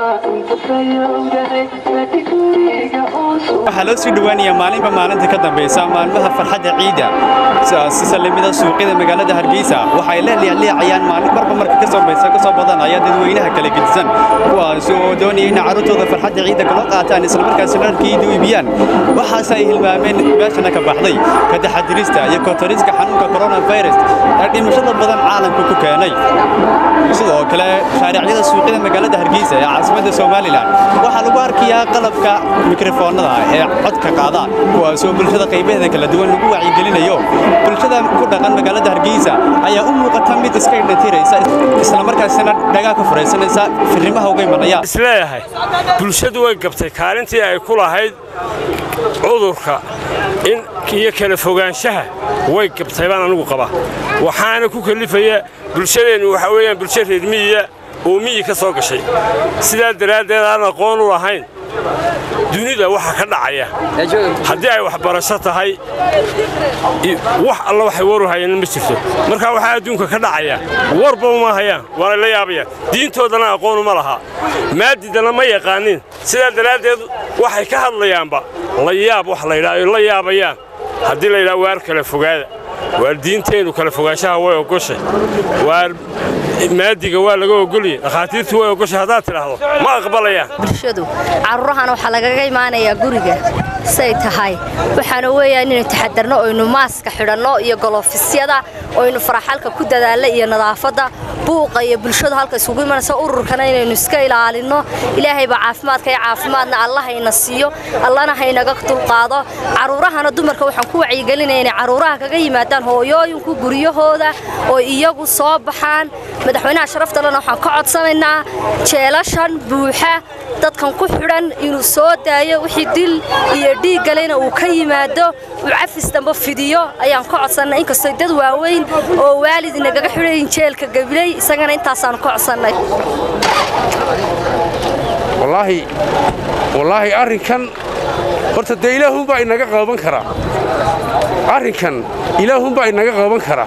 waxaa loo sii dhawaanayaa maalinba maalinta ka dambaysa maalmaha farxadda ciida salamida suuqyada magaalada Hargeysa waxay leeyahay marba marka ka soo badanaya dadweynaha kala gedisan kuwaas oo doonaya in carruurtooda farxadda ciida kala qaataan isla markaasna dharkiidu iibiyaan waxaas ay hilmaameen meeshana ka baxday ka taxadirista iyo kotoriska xanuunka coronavirus dhimashada badan caalamka ku keenay sidoo kale shaariicada suuqyada magaalada Hargeysa ee caasimadda Soomaaliland waxaa lagu arkayaa qalabka mikrofoonada ee codka qaada kuwaas oo bulshada qaybaheeda kala duwan lagu wacyigelinayo bulshada ku dhaqan magaalada Hargeysa ayaa u muuqata mid iska indhatiraysa isla markaasna dhagaa ka furaysanaysa firimaha uga imanaya isleeyahay bulshadu way gabtay kaalintii ay ku lahayd cudurka in iyo kala fogaanshaha way gabtay baan anigu qaba waxaana ku kalifaya bulshadeenu waxa weeyaan bulsho reer miyiga oo miyi ka soo gashay sidaa daraadeed aan aqoon u lahayn dunida waxa ka dhacaya haddii ay wax barasho tahay wax alla waxay waru hayeen ma jirto marka waxa adduunka ka dhacaya warba uma hayaan waa la yaabayaan diintoodana aqoon uma laha maadidana ma yaqaanin sidaa daraadeed waxay ka hadlayaanba la yaab wax la yiraahdo la yaabayaan haddii la yiraahdo waar kala fogaada waar diinteenu kala fogaanshaha way ogoshay waar maadiga waa laga ogoliyay dhaqaatiirtu way ogoshay hadaa tiraahdo ma aqbalayaan bulshadu carruurahana waxa laga imaanayaa guriga say tahay waxaana weeyaan inuu taxadarno oo inuu maaska xidhanno iyo galoofisiyada oo inuu faraxalka ku dadaalo iyo nadaafada buuqa iyo bulshadu halka isugu imanaysa ururkana inaynu iska ilaalino ilaahay ba caafimaadka iyo caafimaadna Allah hayna siiyo Allahna haynaga dulqaado carruurahana dumarka waxaan ku wacyigelinayaa in carruuraha kaga yimaadaan hooyooyinku guriyahooda oo iyagu soo baxaan madaxweynaha sharafta lana waxaan ka codsanaynaa jeelashan buuxa dadkan ku xidhan inuu soo daayo wixii dil iyo dhiig galayna uu ka yimaado uu cafis damba fidiyo ayaan ka codsanay inkastoo dad waaweyn oo waalid inaga xidhan jeelka gabilay isagana intaasaan ka codsanay wallahi arrinkan horta de Ilaahu baa inaga qaban kara arrinkan Ilaahu baa inaga qaban kara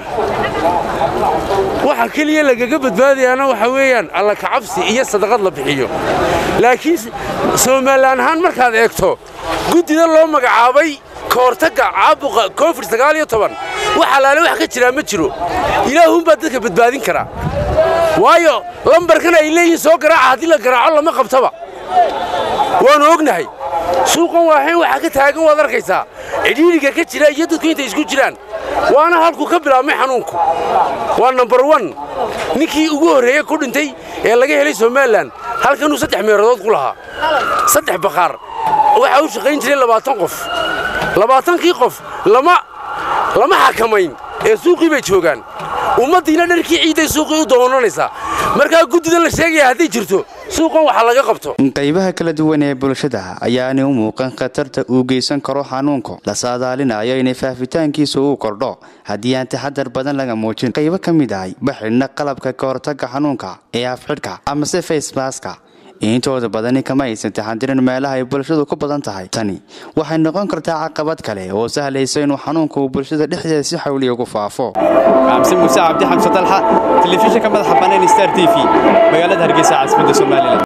waxa kaliya lagaga badbaadiyana waxa weeyaan alla ka cabsi iyo sadaqad la bixiyo laakiin Soomaaliland ahaan markaad eegto gudida loo magacaabay ka hortagga caabuqa COVID-19 waxa la wax ka jira ma jiro Ilaahu baa dadka badbaadin kara waayo lambarkan ay leeyihiin soo garaaca hadii la garaaco lama qabtaba waan ognahay suuqan waxaan waxa ka taagan wad arkaysaa cidhiidhiga ka jira iyo dadku inta isku jiraan waana halku ka bilaabmay xanuunku waa number 1 ninkii ugu horeeyay ku dhintay ee laga helay Soomaaliland halkan uu 3 meerood ku lahaa 3 baqaar waxa uu shaqayn jiray 20 qof 20kii qof lama xakamayn ee suuqii bay joogan ummadina dharkii ciiday suuqii u doonanaysa marka gudida la sheegay hadii jirto suuqan waxa laga qabto qaybaha kala duwan ee bulshada ayaana u muuqan khatarta uu geysan karo xanuunka la saadaalinayo in faafitaankiisu uu kordho hadii aan taxadar badan laga muujin qaybo kamid ah baxina qalabka ka hortagga xanuunka ee afxidhka ama face mask intooda badani kama aysan taxadirin meelaha ay bulshadu ku badan tahay tani waxay noqon kartaa caqabad kale oo sahlaysa inuu xanuunku bulshada dhexdeeda si xawli ugu faafo Amsi Musa Abdi Xamsa Talha telefishinka madaxa banaan Star TV magaalada Hargeysa caasimadda Soomaaliland